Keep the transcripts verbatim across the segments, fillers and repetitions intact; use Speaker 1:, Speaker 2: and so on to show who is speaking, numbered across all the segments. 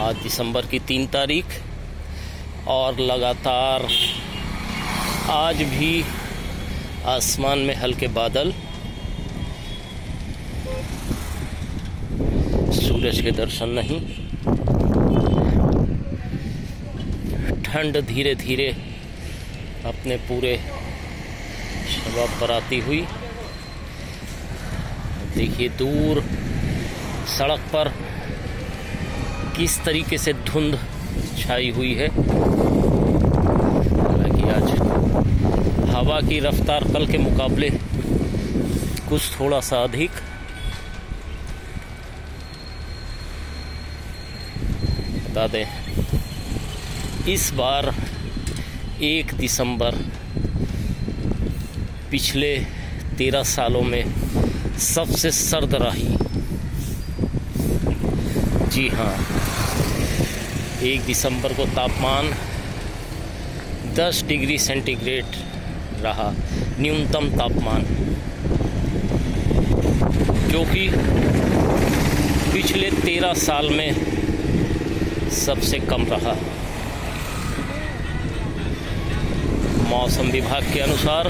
Speaker 1: आज दिसंबर की तीन तारीख और लगातार आज भी आसमान में हल्के बादल, सूरज के दर्शन नहीं। ठंड धीरे धीरे अपने पूरे शबाब पर आती हुई। देखिए दूर सड़क पर किस तरीके से धुंध छाई हुई है। हालांकि आज हवा की रफ्तार कल के मुकाबले कुछ थोड़ा सा अधिक। बता दें, इस बार एक दिसंबर पिछले तेरह सालों में सबसे सर्द रही। जी हाँ, एक दिसंबर को तापमान दस डिग्री सेंटीग्रेड रहा न्यूनतम तापमान, जो कि पिछले तेरह साल में सबसे कम रहा। मौसम विभाग के अनुसार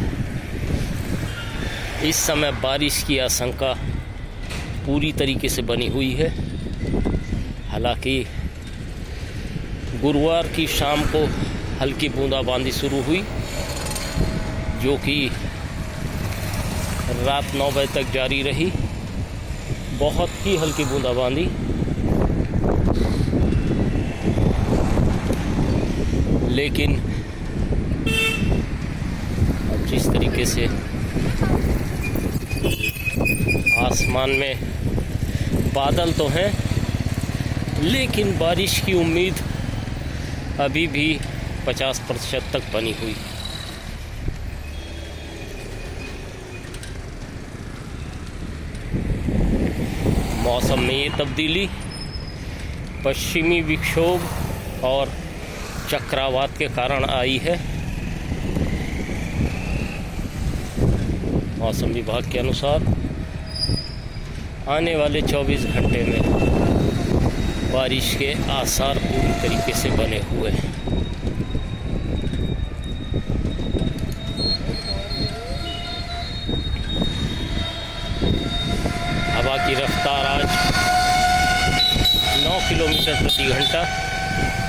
Speaker 1: इस समय बारिश की आशंका पूरी तरीके से बनी हुई है। हालांकि गुरुवार की शाम को हल्की बूंदाबांदी शुरू हुई, जो कि रात नौ बजे तक जारी रही। बहुत ही हल्की बूंदाबांदी। लेकिन अब जिस तरीके से आसमान में बादल तो हैं, लेकिन बारिश की उम्मीद अभी भी पचास प्रतिशत तक बनी हुई। मौसम में ये तब्दीली पश्चिमी विक्षोभ और चक्रवात के कारण आई है। मौसम विभाग के अनुसार आने वाले चौबीस घंटे में बारिश के आसार पूरी तरीके से बने हुए हैं। हवा की रफ्तार आज नौ किलोमीटर प्रति घंटा